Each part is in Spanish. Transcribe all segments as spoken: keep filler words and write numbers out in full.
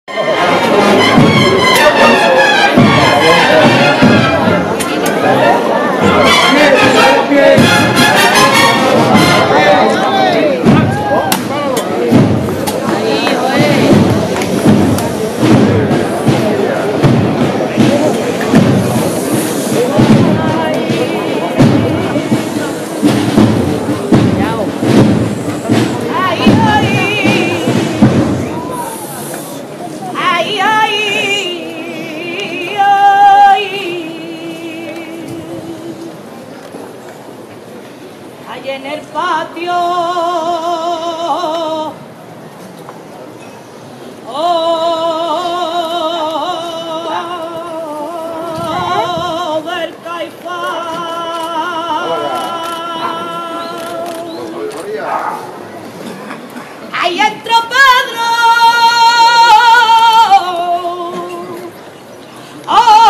En el patio, oh, del Caifán, ahí entró Pedro, oh,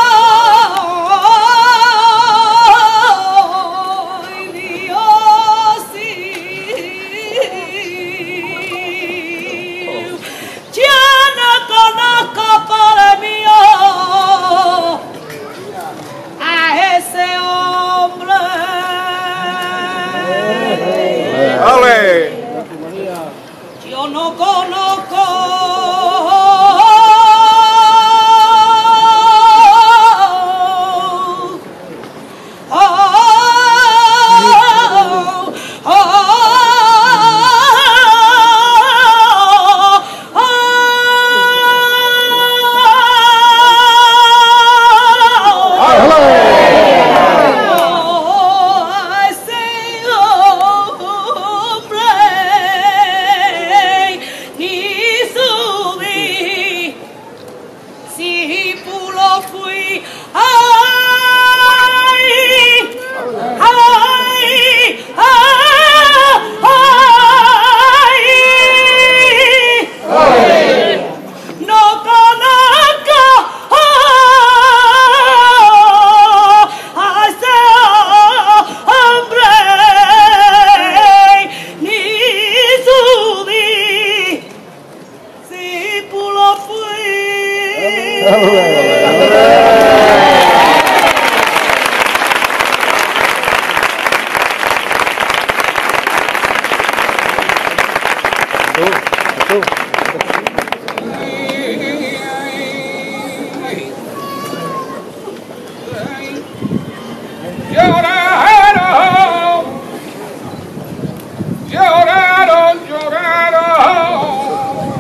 yo no conozco oh, oh, oh, fui, ay, ay, ay, ay, no conozco a ese hombre ni su discípulo fui. Lloraron, lloraron, lloraron,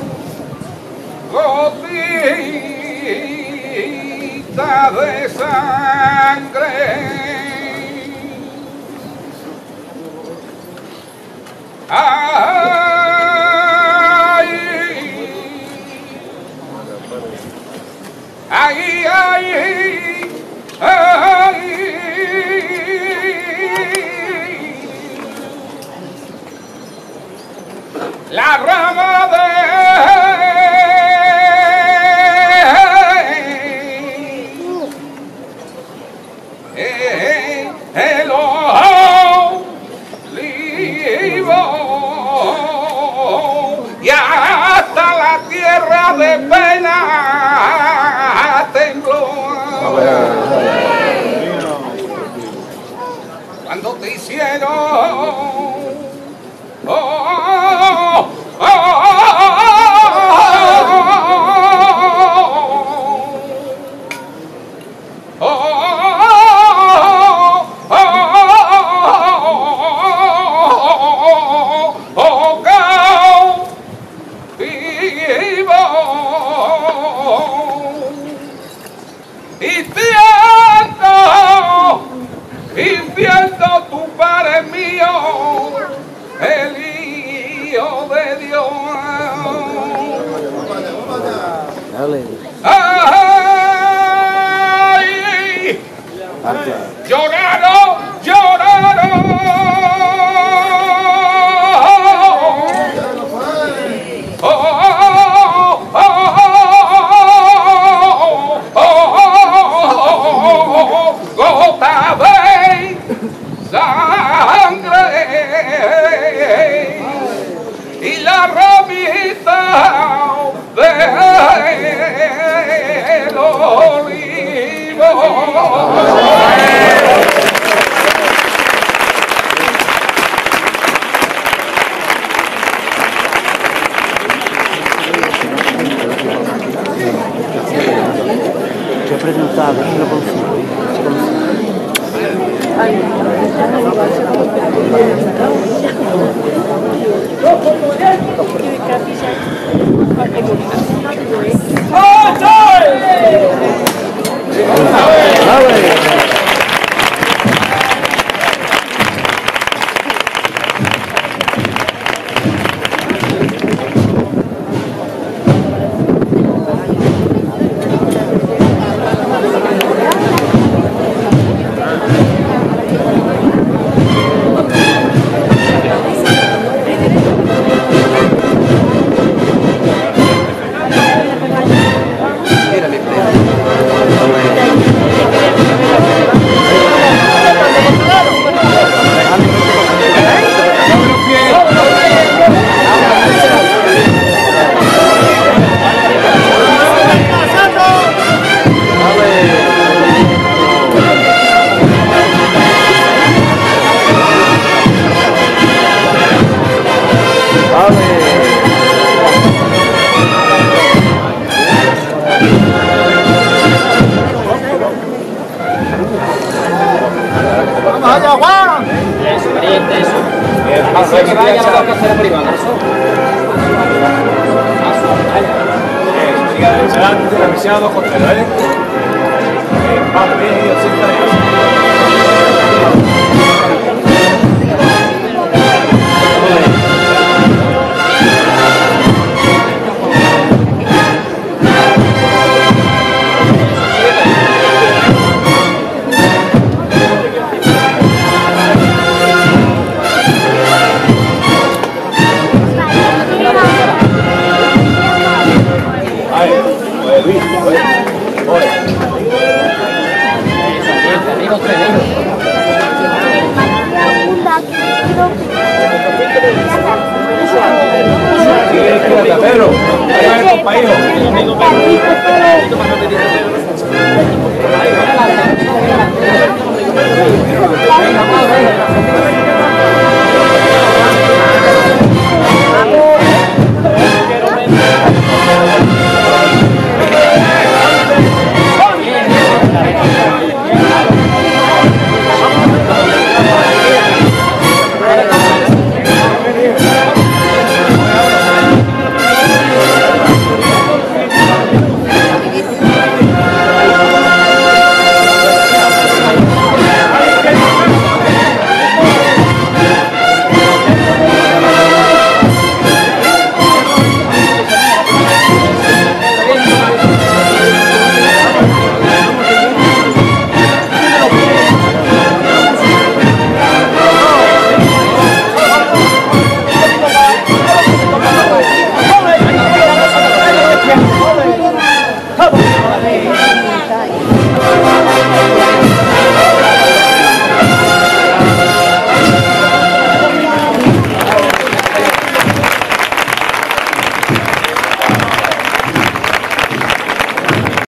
gotita de sangre. Ay, ay, ay, ay. La rama de el olivo y hasta la tierra de pena tembló cuando te hicieron Oh, oh, oh, oh, oh, tu Padre mío, el Hijo de Dios. Ay, lloraron, lloraron. Oh, oh, oh, oh, oh, oh, gota de Ti ho presentato, ce lo consiglio. Así que vaya a la casa privada. Adelante, la misión dos contra ¿vale? Vale, bien, yo siempre. Pedro, ahí va el compañero.